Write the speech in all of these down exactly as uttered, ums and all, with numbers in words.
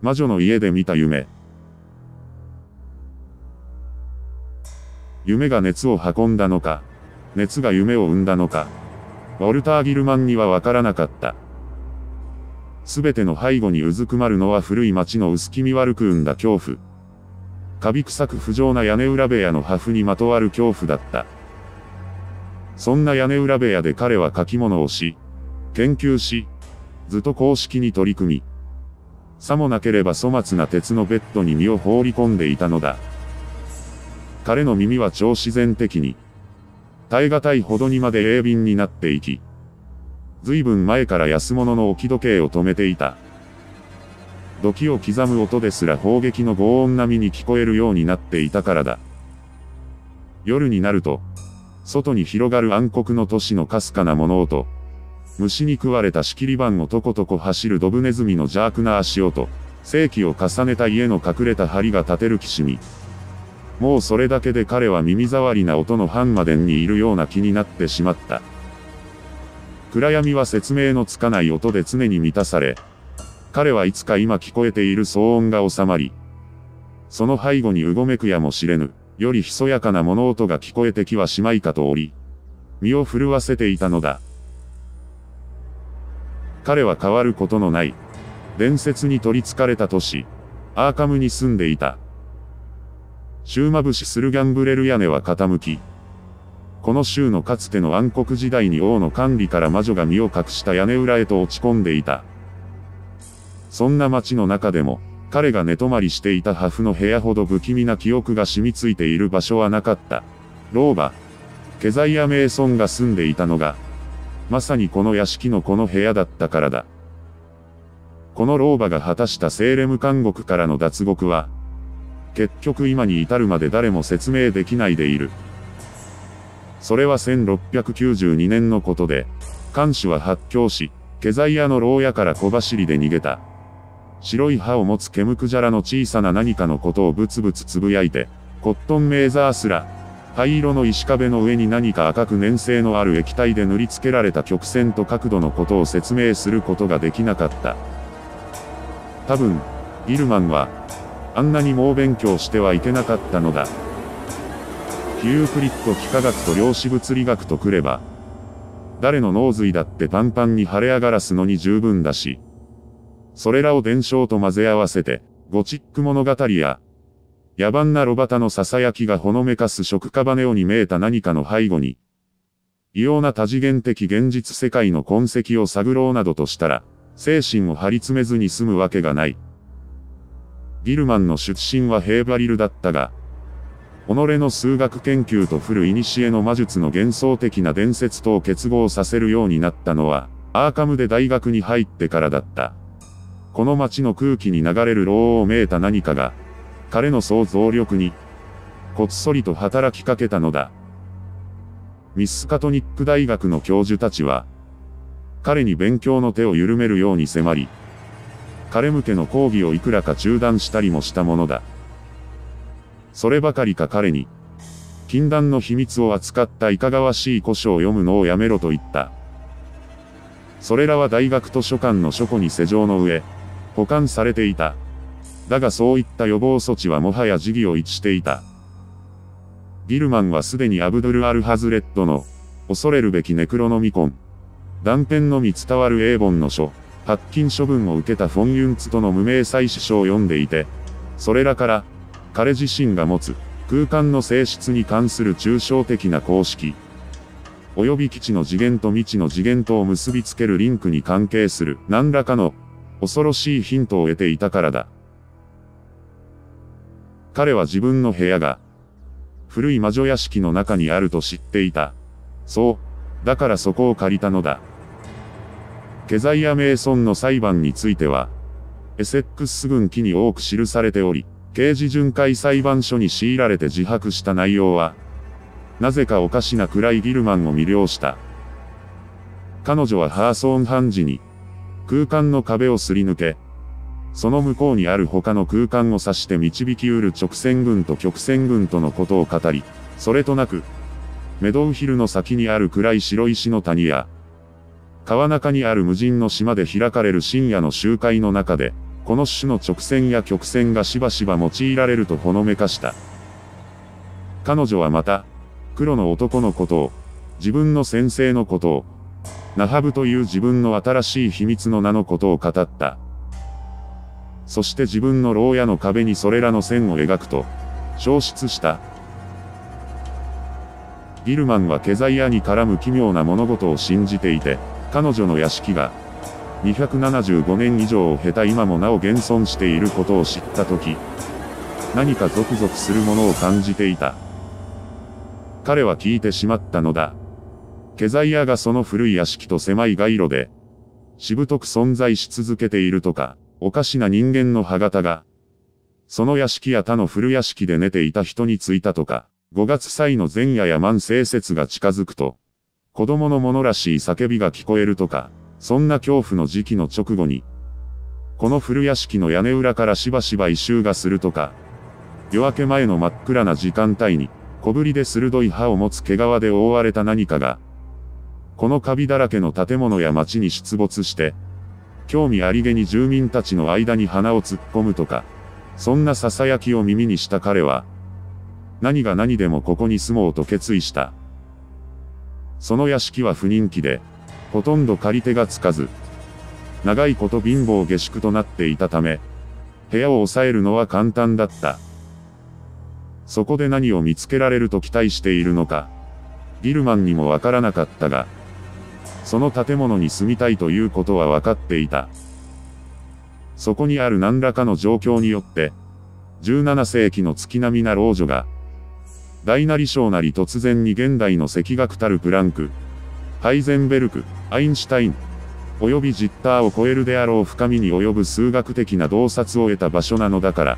魔女の家で見た夢。夢が熱を運んだのか、熱が夢を生んだのか、ウォルター・ギルマンにはわからなかった。すべての背後にうずくまるのは古い町の薄気味悪く生んだ恐怖。カビ臭く不浄な屋根裏部屋の破風にまとわる恐怖だった。そんな屋根裏部屋で彼は書き物をし、研究し、ずっと公式に取り組み、さもなければ粗末な鉄のベッドに身を放り込んでいたのだ。彼の耳は超自然的に、耐え難いほどにまで鋭敏になっていき、随分前から安物の置き時計を止めていた。時を刻む音ですら砲撃の轟音並みに聞こえるようになっていたからだ。夜になると、外に広がる暗黒の都市のかすかな物音、虫に食われた仕切り板をとことこ走るドブネズミの邪悪な足音、世紀を重ねた家の隠れた梁が立てるきしみ。もうそれだけで彼は耳障りな音のハンマデンにいるような気になってしまった。暗闇は説明のつかない音で常に満たされ、彼はいつか今聞こえている騒音が収まり、その背後にうごめくやもしれぬ、よりひそやかな物音が聞こえてきはしまいかとおり、身を震わせていたのだ。彼は変わることのない、伝説に取り憑かれた都市、アーカムに住んでいた。週まぶしするギャンブレル屋根は傾き、この州のかつての暗黒時代に王の管理から魔女が身を隠した屋根裏へと落ち込んでいた。そんな街の中でも、彼が寝泊まりしていた破風の部屋ほど不気味な記憶が染みついている場所はなかった。老婆、ケザイア・メイソンが住んでいたのが、まさにこの屋敷のこの部屋だったからだ。この老婆が果たしたセーレム監獄からの脱獄は、結局今に至るまで誰も説明できないでいる。それはせんろっぴゃくきゅうじゅうにねんのことで、看守は発狂し、ケザイアの牢屋から小走りで逃げた。白い歯を持つケムクジャラの小さな何かのことをブツブツつぶやいて、コットンメーザースラ、灰色の石壁の上に何か赤く粘性のある液体で塗りつけられた曲線と角度のことを説明することができなかった。多分、ギルマンは、あんなに猛勉強してはいけなかったのだ。ヒュークリッド幾何学と量子物理学とくれば、誰の脳髄だってパンパンに腫れ上がらすのに十分だし、それらを伝承と混ぜ合わせて、ゴチック物語や、野蛮な炉端の囁きがほのめかす食カバネオに見えた何かの背後に、異様な多次元的現実世界の痕跡を探ろうなどとしたら、精神を張り詰めずに済むわけがない。ギルマンの出身はヘーバリルだったが、己の数学研究と古い古の魔術の幻想的な伝説とを結合させるようになったのは、アーカムで大学に入ってからだった。この街の空気に流れる牢をめいた何かが、彼の想像力に、こっそりと働きかけたのだ。ミスカトニック大学の教授たちは、彼に勉強の手を緩めるように迫り、彼向けの講義をいくらか中断したりもしたものだ。そればかりか彼に、禁断の秘密を扱ったいかがわしい古書を読むのをやめろと言った。それらは大学図書館の書庫に施錠の上、保管されていた。だがそういった予防措置はもはや時宜を逸していた。ギルマンはすでにアブドゥル・アル・ハズレッドの、恐れるべきネクロノミコン、断片のみ伝わる英文の書、発禁処分を受けたフォン・ユンツとの無名祭司書を読んでいて、それらから、彼自身が持つ、空間の性質に関する抽象的な公式、及び基地の次元と未知の次元とを結びつけるリンクに関係する何らかの恐ろしいヒントを得ていたからだ。彼は自分の部屋が古い魔女屋敷の中にあると知っていた。そう、だからそこを借りたのだ。ケザイア・メイソンの裁判については、エセックス郡記に多く記されており、刑事巡回裁判所に強いられて自白した内容は、なぜかおかしなくらいギルマンを魅了した。彼女はハーソーン判事に、空間の壁をすり抜け、その向こうにある他の空間を指して導きうる直線群と曲線群とのことを語り、それとなく、メドウヒルの先にある暗い白石の谷や、川中にある無人の島で開かれる深夜の集会の中で、 この種の直線や曲線がしばしば用いられるとほのめかした。彼女はまた、黒の男のことを、自分の先生のことを、ナハブという自分の新しい秘密の名のことを語った。そして自分の牢屋の壁にそれらの線を描くと、消失した。ギルマンはケザイアに絡む奇妙な物事を信じていて、彼女の屋敷が、にひゃくななじゅうごねん以上を経た今もなお現存していることを知ったとき、何かゾクゾクするものを感じていた。彼は聞いてしまったのだ。ケザイアがその古い屋敷と狭い街路で、しぶとく存在し続けているとか、おかしな人間の歯型が、その屋敷や他の古屋敷で寝ていた人についたとか、ごがつ祭の前夜や万聖節が近づくと、子供のものらしい叫びが聞こえるとか、そんな恐怖の時期の直後に、この古屋敷の屋根裏からしばしば異臭がするとか、夜明け前の真っ暗な時間帯に、小ぶりで鋭い歯を持つ毛皮で覆われた何かが、このカビだらけの建物や町に出没して、興味ありげに住民たちの間に鼻を突っ込むとか、そんな囁きを耳にした彼は、何が何でもここに住もうと決意した。その屋敷は不人気で、ほとんど借り手がつかず、長いこと貧乏下宿となっていたため、部屋を抑えるのは簡単だった。そこで何を見つけられると期待しているのか、ギルマンにもわからなかったが、その建物に住みたいということはわかっていた。そこにある何らかの状況によって、じゅうななせいきの月並みな老女が、大なり小なり突然に現代の赤学たるプランク、ハイゼンベルク、アインシュタイン、及びジッターを超えるであろう深みに及ぶ数学的な洞察を得た場所なのだから。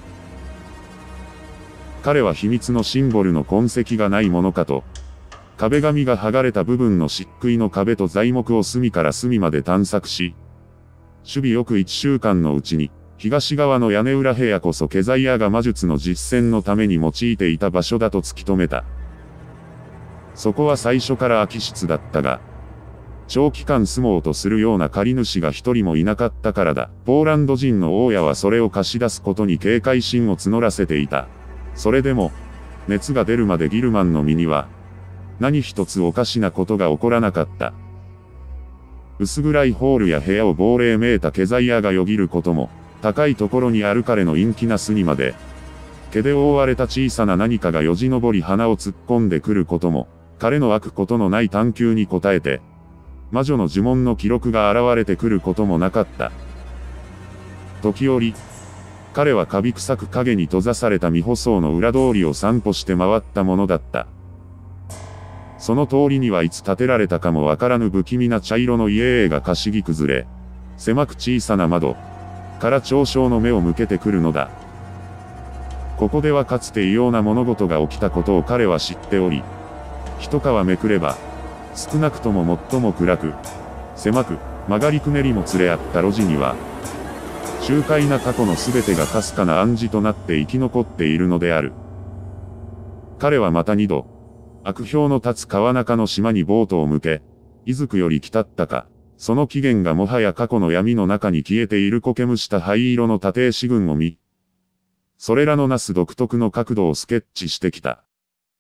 彼は秘密のシンボルの痕跡がないものかと、壁紙が剥がれた部分の漆喰の壁と材木を隅から隅まで探索し、守備よく一週間のうちに、東側の屋根裏部屋こそケザイアが魔術の実践のために用いていた場所だと突き止めた。そこは最初から空き室だったが、長期間住もうとするような借り主が一人もいなかったからだ。ポーランド人の大家はそれを貸し出すことに警戒心を募らせていた。それでも、熱が出るまでギルマンの身には、何一つおかしなことが起こらなかった。薄暗いホールや部屋を亡霊めいたケザイアがよぎることも、高いところにある彼の陰気な巣にまで、毛で覆われた小さな何かがよじ登り鼻を突っ込んでくることも、彼の飽くことのない探求に応えて、魔女の呪文の記録が現れてくることもなかった。時折、彼はカビ臭く影に閉ざされた未舗装の裏通りを散歩して回ったものだった。その通りにはいつ建てられたかもわからぬ不気味な茶色の家々がかしぎ崩れ、狭く小さな窓から嘲笑の目を向けてくるのだ。ここではかつて異様な物事が起きたことを彼は知っており、一皮めくれば、少なくとも最も暗く、狭く、曲がりくねりも連れ合った路地には、醜怪な過去のすべてがかすかな暗示となって生き残っているのである。彼はまた二度、悪評の立つ川中の島にボートを向け、いずくより来たったか、その起源がもはや過去の闇の中に消えている苔むした灰色の縦石群を見、それらのなす独特の角度をスケッチしてきた。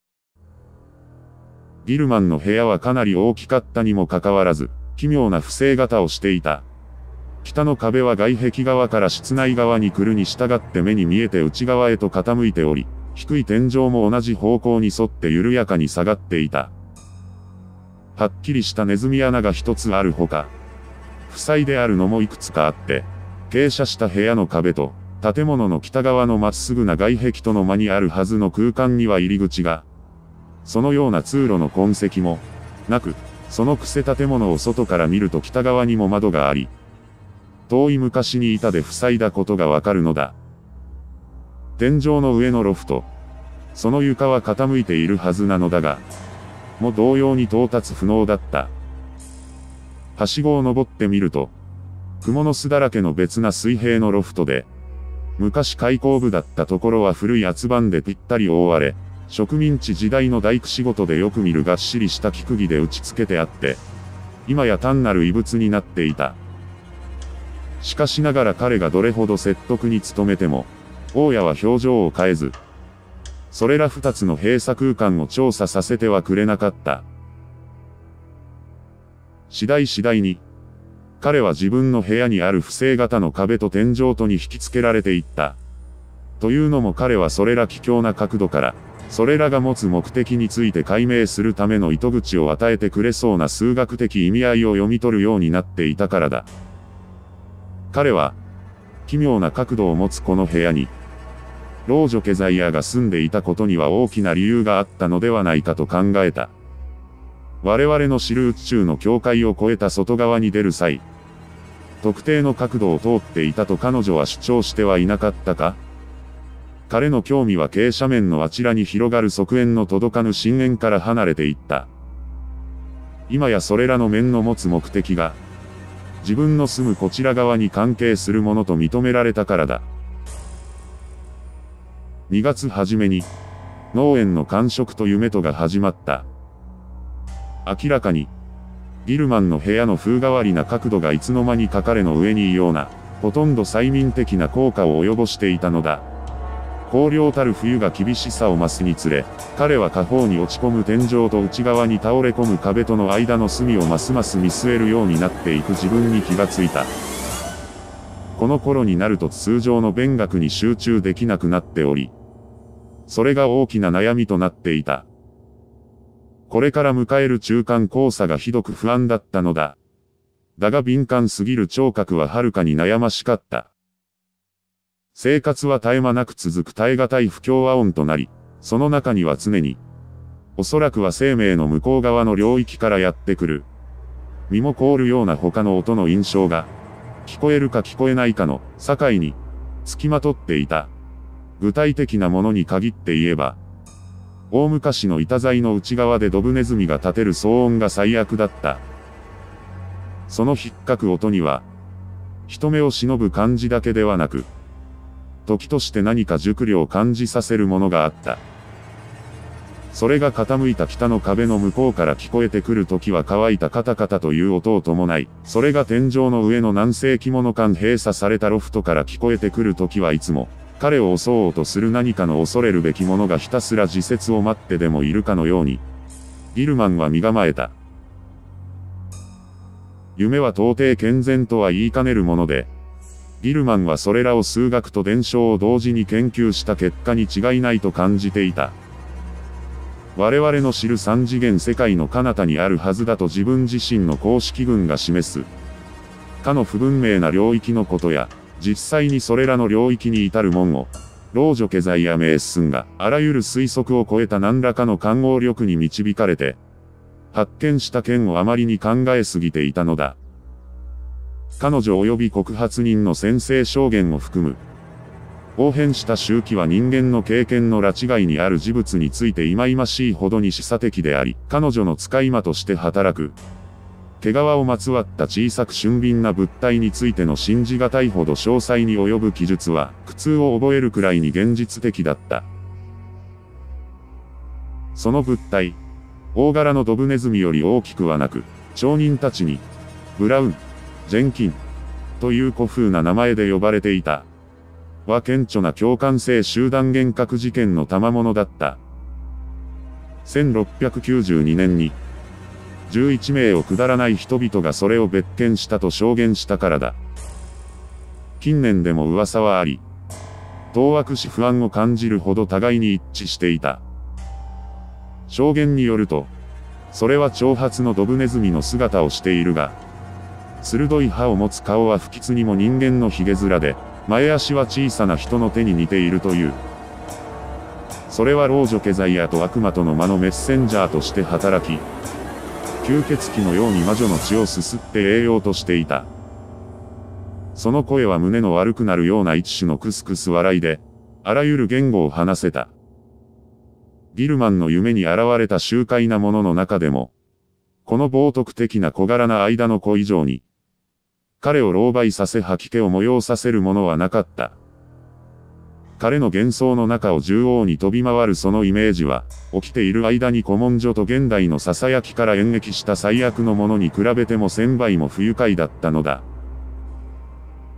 ギルマンの部屋はかなり大きかったにもかかわらず、奇妙な不正型をしていた。北の壁は外壁側から室内側に来るに従って目に見えて内側へと傾いており、低い天井も同じ方向に沿って緩やかに下がっていた。はっきりしたネズミ穴が一つあるほか、塞いであるのもいくつかあって、傾斜した部屋の壁と、建物の北側のまっすぐな外壁との間にあるはずの空間には入り口が、そのような通路の痕跡もなく、その癖建物を外から見ると北側にも窓があり、遠い昔に板で塞いだことがわかるのだ。天井の上のロフト、その床は傾いているはずなのだが、も同様に到達不能だった。はしごを登ってみると、蜘蛛の巣だらけの別な水平のロフトで、昔開口部だったところは古い厚板でぴったり覆われ、植民地時代の大工仕事でよく見るがっしりした木釘で打ち付けてあって、今や単なる遺物になっていた。 しかしながら彼がどれほど説得に努めても、大家は表情を変えず、それら二つの閉鎖空間を調査させてはくれなかった。次第次第に、彼は自分の部屋にある不正型の壁と天井とに引きつけられていった。というのも彼はそれら奇妙な角度から、それらが持つ目的について解明するための糸口を与えてくれそうな数学的意味合いを読み取るようになっていたからだ。彼は、奇妙な角度を持つこの部屋に、老女ケザイアが住んでいたことには大きな理由があったのではないかと考えた。我々の知る宇宙の境界を越えた外側に出る際、特定の角度を通っていたと彼女は主張してはいなかったか？彼の興味は傾斜面のあちらに広がる側縁の届かぬ深淵から離れていった。今やそれらの面の持つ目的が、自分の住むこちら側に関係するものと認められたからだ。にがつ初めに、農園の感触と夢とが始まった。明らかに、ギルマンの部屋の風変わりな角度がいつの間にか彼の上に異様な、ほとんど催眠的な効果を及ぼしていたのだ。荒涼たる冬が厳しさを増すにつれ、彼は下方に落ち込む天井と内側に倒れ込む壁との間の隅をますます見据えるようになっていく自分に気がついた。この頃になると通常の勉学に集中できなくなっており、それが大きな悩みとなっていた。これから迎える中間考査がひどく不安だったのだ。だが敏感すぎる聴覚ははるかに悩ましかった。生活は絶え間なく続く耐え難い不協和音となり、その中には常に、おそらくは生命の向こう側の領域からやってくる、身も凍るような他の音の印象が、聞こえるか聞こえないかの境に、付きまとっていた。具体的なものに限って言えば、大昔の板材の内側でドブネズミが立てる騒音が最悪だった。そのひっかく音には、人目を忍ぶ感じだけではなく、時として何か熟慮を感じさせるものがあった。それが傾いた北の壁の向こうから聞こえてくるときは乾いたカタカタという音を伴い、それが天井の上の何世紀もの間閉鎖されたロフトから聞こえてくるときはいつも、彼を襲おうとする何かの恐れるべきものがひたすら自説を待ってでもいるかのように、ギルマンは身構えた。夢は到底健全とは言いかねるもので、ギルマンはそれらを数学と伝承を同時に研究した結果に違いないと感じていた。我々の知る三次元世界の彼方にあるはずだと自分自身の公式群が示す。かの不文明な領域のことや、実際にそれらの領域に至る門を、老女ケザイアメースンがあらゆる推測を超えた何らかの感応力に導かれて、発見した件をあまりに考えすぎていたのだ。彼女及び告発人の宣誓証言を含む。応変した周期は人間の経験の拉違いにある事物について忌々しいほどに示唆的であり、彼女の使い魔として働く。毛皮をまつわった小さく俊敏な物体についての信じがたいほど詳細に及ぶ記述は、苦痛を覚えるくらいに現実的だった。その物体、大柄のドブネズミより大きくはなく、町人たちに、ブラウン、ジェンキン、という古風な名前で呼ばれていた。は顕著な共感性集団幻覚事件の賜物だった。せんろっぴゃくきゅうじゅうにねんに、じゅういちめいをくだらない人々がそれを別件したと証言したからだ。近年でも噂はあり、当惑し不安を感じるほど互いに一致していた。証言によると、それは長髪のドブネズミの姿をしているが、鋭い歯を持つ顔は不吉にも人間のヒゲ面で、前足は小さな人の手に似ているという。それは老女ケザイアと悪魔との魔のメッセンジャーとして働き、吸血鬼のように魔女の血をすすって栄養としていた。その声は胸の悪くなるような一種のクスクス笑いで、あらゆる言語を話せた。ギルマンの夢に現れた醜怪なものの中でも、この冒涜的な小柄な間の子以上に、彼を狼狽させ吐き気を催させるものはなかった。彼の幻想の中を縦横に飛び回るそのイメージは、起きている間に古文書と現代の囁きから演劇した最悪のものに比べても千倍も不愉快だったのだ。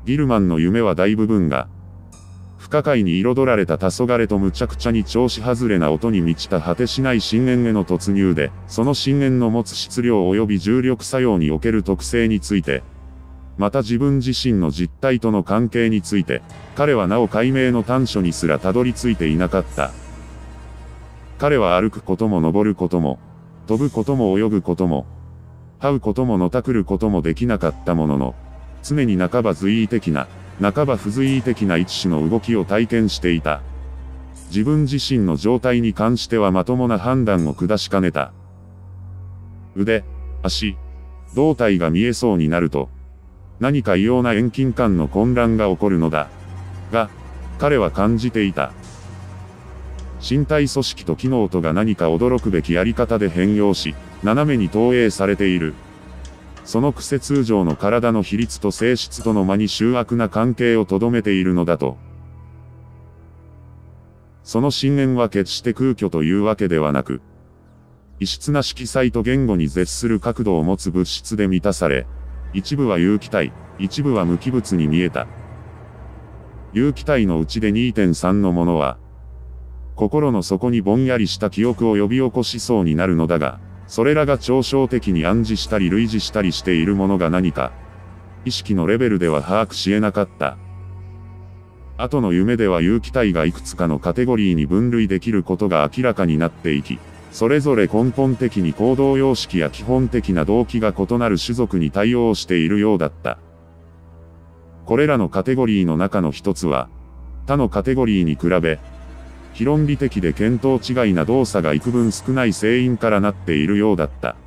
ギルマンの夢は大部分が、不可解に彩られた黄昏とむちゃくちゃに調子外れな音に満ちた果てしない深淵への突入で、その深淵の持つ質量及び重力作用における特性について、また自分自身の実態との関係について、彼はなお解明の短所にすらたどり着いていなかった。彼は歩くことも登ることも、飛ぶことも泳ぐことも、這うことものたくることもできなかったものの、常に半ば随意的な、半ば不随意的な一種の動きを体験していた。自分自身の状態に関してはまともな判断を下しかねた。腕、足、胴体が見えそうになると、何か異様な遠近感の混乱が起こるのだ。が、彼は感じていた。身体組織と機能とが何か驚くべきやり方で変容し、斜めに投影されている。その癖通常の体の比率と性質との間に醜悪な関係をとどめているのだと。その深淵は決して空虚というわけではなく、異質な色彩と言語に絶する角度を持つ物質で満たされ、一部は有機体、一部は無機物に見えた。有機体のうちで にてんさん のものは、心の底にぼんやりした記憶を呼び起こしそうになるのだが、それらが抽象的に暗示したり類似したりしているものが何か、意識のレベルでは把握し得なかった。後の夢では有機体がいくつかのカテゴリーに分類できることが明らかになっていき、それぞれ根本的に行動様式や基本的な動機が異なる種族に対応しているようだった。これらのカテゴリーの中の一つは、他のカテゴリーに比べ、非論理的で見当違いな動作が幾分少ない成因からなっているようだった。